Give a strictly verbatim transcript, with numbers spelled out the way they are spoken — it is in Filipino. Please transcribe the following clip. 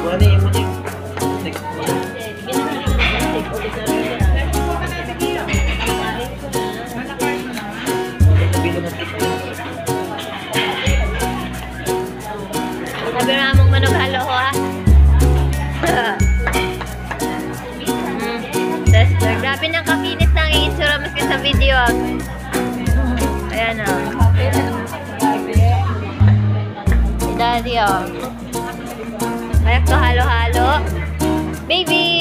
Wala yung mutik. Mutik. Sabi na mong manughalo ko ha. mm. Tester. Grabe nang kakinis ng itsura maski sa video. Ayan o. Si Daddy o. Kaya ko halo-halo. Baby!